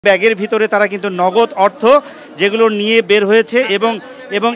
ব্যাগের ভিতরে তারা কিন্তু নগদ অর্থ যেগুলো নিয়ে বের হয়েছে এবং এবং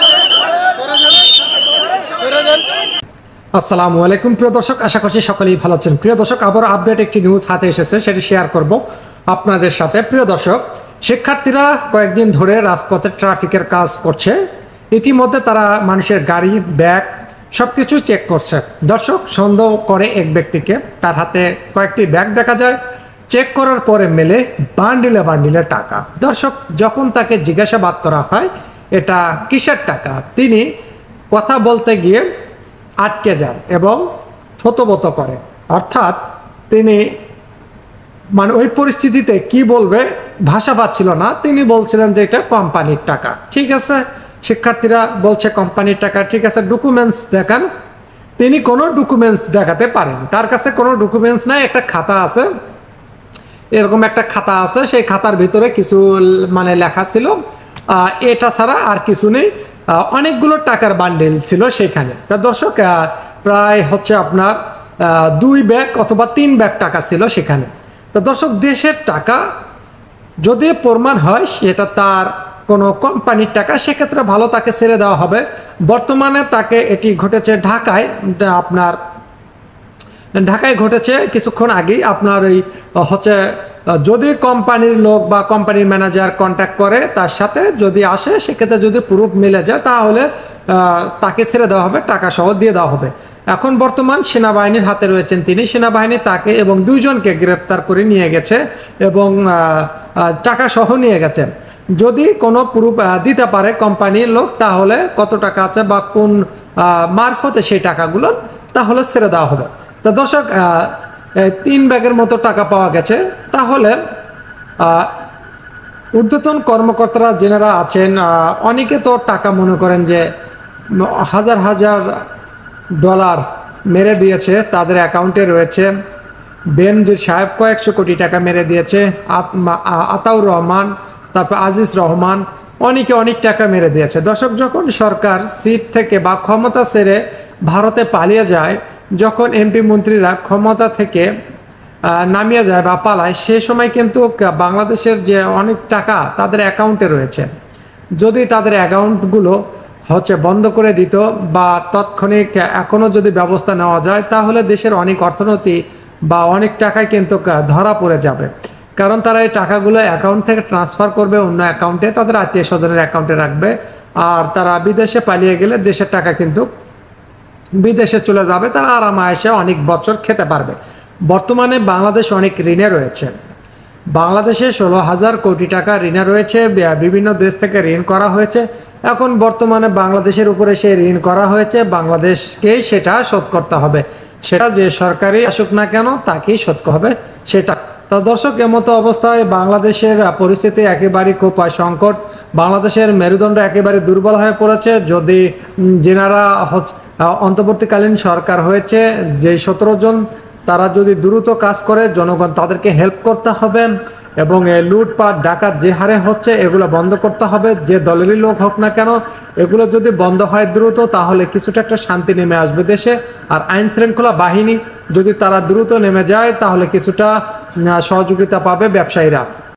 আসসালামু আলাইকুম প্রিয় দর্শক, আশা করছি সকলেই ভালো আছেন। প্রিয় দর্শক, আবার আপডেট একটি নিউজ হাতে এসেছে, সেটি শেয়ার করব আপনাদের সাথে। প্রিয় দর্শক, শিক্ষার্থীরা কয়েকদিন ধরে রাজপথে ট্রাফিকের কাজ করছে। ইতিমধ্যে তারা মানুষের গাড়ি, ব্যাগ সবকিছু চেক করছে। দর্শক, সন্দেহ করে এক ব্যক্তিকে, তার হাতে কয়েকটি ব্যাগ দেখা যায়। চেক করার পরে মেলে বান্ডিলে বান্ডিলে টাকা। দর্শক, যখন তাকে জিজ্ঞাসাবাদ করা হয় এটা কিসের টাকা, তিনি কথা বলতে গিয়ে আটকে যান এবং থতবত করে। অর্থাৎ তিনি ওই পরিস্থিতিতে কি বলবে ভাষা পাচ্ছিল না। তিনি বলছিলেন যে এটা কোম্পানির টাকা। ঠিক আছে, শিক্ষার্থীরা বলছে কোম্পানির টাকা, ঠিক আছে, ডকুমেন্টস দেখান। তিনি কোনো ডকুমেন্টস দেখাতে পারেন, তার কাছে কোনো ডকুমেন্টস নাই। একটা খাতা আছে, এরকম একটা খাতা আছে, সেই খাতার ভিতরে কিছু লেখা ছিল, এটা ছাড়া আর কিছু নেই। অনেকগুলো টাকার বান্ডেল ছিল সেখানে। তা দর্শক, প্রায় হচ্ছে আপনার 2 ব্যাগ অথবা 3 ব্যাগ টাকা ছিল সেখানে। তো দর্শক, দেশের টাকা যদি প্রমাণ হয় সেটা তার কোনো কোম্পানির টাকা, সেক্ষেত্রে ভালো, তাকে ছেড়ে দেওয়া হবে। বর্তমানে তাকে এটি ঘটেছে ঢাকায়, আপনার ঢাকায় ঘটেছে কিছুক্ষণ আগেই। আপনার ওই হচ্ছে যদি কোম্পানির লোক বা কোম্পানির ম্যানেজার কন্ট্যাক্ট করে তার সাথে, যদি আসে, সেক্ষেত্রে যদি প্রুফ মিলে যায় তাহলে তাকে ছেড়ে দেওয়া হবে, টাকা সহ দিয়ে দেওয়া হবে। এখন বর্তমান সেনাবাহিনীর হাতে রয়েছেন তিনি। সেনাবাহিনী তাকে এবং 2 জনকে গ্রেপ্তার করে নিয়ে গেছে এবং টাকা সহ নিয়ে গেছে। যদি কোনো প্রুফ দিতে পারে কোম্পানির লোক, তাহলে কত টাকা আছে বা কোন মারফতে সেই টাকাগুলো, তাহলে ছেড়ে দেওয়া হবে। তো দর্শক, 3 ব্যাগের মতো টাকা পাওয়া গেছে। তাহলে ঊর্ধ্বতন কর্মকর্তারা যেনারা আছেন, অনেকে তো টাকা মনে করেন যে হাজার হাজার ডলার মেরে দিয়েছে, তাদের অ্যাকাউন্টে রয়েছে। বেনজির সাহেব কয়েকশো কোটি টাকা মেরে দিয়েছে, আতাউর রহমান, তারপর আজিজ রহমান, অনেকে অনেক টাকা মেরে দিয়েছে। দর্শক, যখন সরকার সিট থেকে বা ক্ষমতা ছেড়ে ভারতে পালিয়ে যায়, যখন এমপি মন্ত্রীরা ক্ষমতা থেকে নামিয়ে যায় বা পালায়, সে সময় কিন্তু বাংলাদেশের যে অনেক টাকা তাদের অ্যাকাউন্টে রয়েছে। যদি তাদের অ্যাকাউন্টগুলো হচ্ছে বন্ধ করে দিত বা তাৎক্ষণিক এখনো যদি ব্যবস্থা নেওয়া যায়, তাহলে দেশের অনেক অর্থনীতি বা অনেক টাকায় কিন্তু ধরা পড়ে যাবে। কারণ তারা এই টাকাগুলো অ্যাকাউন্ট থেকে ট্রান্সফার করবে অন্য অ্যাকাউন্টে, তাদের আত্মীয় স্বজনের অ্যাকাউন্টে রাখবে। আর তারা বিদেশে পালিয়ে গেলে দেশের টাকা কিন্তু বিদেশে চলে যাবে, তারা আরামায়েশে অনেক বছর খেতে পারবে। বর্তমানে বাংলাদেশ অনেক ঋণে রয়েছে। বাংলাদেশে 16,000 কোটি টাকা ঋণে রয়েছে। বিভিন্ন দেশ থেকে ঋণ করা হয়েছে। এখন বর্তমানে বাংলাদেশের উপরে সেই ঋণ করা হয়েছে, বাংলাদেশকেই সেটা শোধ করতে হবে। সেটা যে সরকারি আসুক না কেন, তাকেই শোধ করতে হবে সেটা। তো দর্শক, এমতো অবস্থায় বাংলাদেশের পরিস্থিতি একেবারে খুব সংকট। বাংলাদেশের মেরুদণ্ড একেবারে দুর্বল হয়ে পড়েছে। যদি যেনারা অন্তর্বর্তীকালীন সরকার হয়েছে, যে 17 জন, তারা যদি দ্রুত কাজ করে, জনগণ তাদেরকে হেল্প করতে হবে এবং লুটপাট ডাকাত যে হারে হচ্ছে এগুলো বন্ধ করতে হবে। যে দলেরই লোক হোক না কেন, এগুলো যদি বন্ধ হয় দ্রুত, তাহলে কিছুটা একটা শান্তি নেমে আসবে দেশে। আর আইন শৃঙ্খলা বাহিনী যদি তারা দ্রুত নেমে যায়, তাহলে কিছুটা সহযোগিতা পাবে ব্যবসায়ীরা।